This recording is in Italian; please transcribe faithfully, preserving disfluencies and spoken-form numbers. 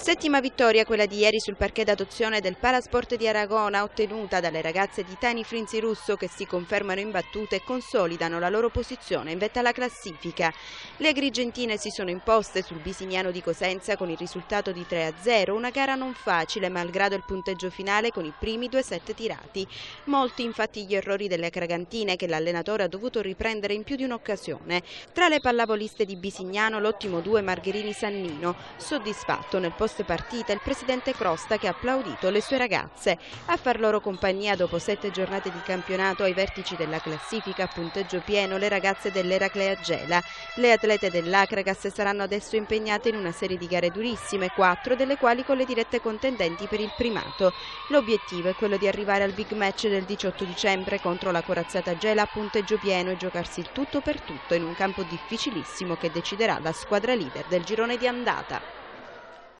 Settima vittoria quella di ieri sul parquet d'adozione del Palasport di Aragona, ottenuta dalle ragazze di Tani Frinzi Russo, che si confermano imbattute e consolidano la loro posizione in vetta alla classifica. Le agrigentine si sono imposte sul Bisignano di Cosenza con il risultato di tre a zero, una gara non facile malgrado il punteggio finale con i primi due set tirati. Molti infatti gli errori delle cragantine, che l'allenatore ha dovuto riprendere in più di un'occasione. Tra le pallavoliste di Bisignano l'ottimo due Margherini-Sannino, soddisfatto nel post partita il presidente Crosta, che ha applaudito le sue ragazze. A far loro compagnia dopo sette giornate di campionato ai vertici della classifica a punteggio pieno le ragazze dell'Eraclea Gela. Le atlete dell'Acragas saranno adesso impegnate in una serie di gare durissime, quattro delle quali con le dirette contendenti per il primato. L'obiettivo è quello di arrivare al big match del diciotto dicembre contro la corazzata Gela a punteggio pieno e giocarsi il tutto per tutto in un campo difficilissimo che deciderà la squadra leader del girone di andata.